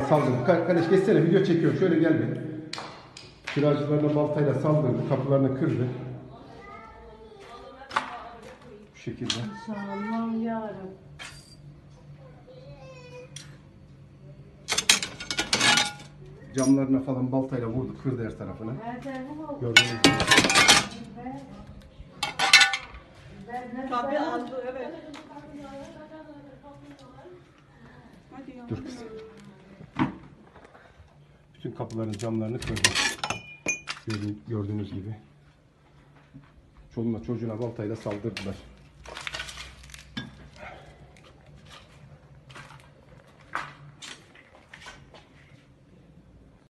saldırdı. Kardeş geçsene, video çekiyorum. Şöyle gel bir. Kiracılarına baltayla saldırdı. Kapılarını kırdı. Bu şekilde. Sağlam yarabbim. Camlarına falan baltayla vurdu. Kırdı her tarafına. Gördüğünüz gibi. Tabii aldı, evet. Dur kızım. Bütün kapıların camlarını kırdı. Gördüğünüz gibi. Çoluğuna çocuğuna baltayla saldırdılar.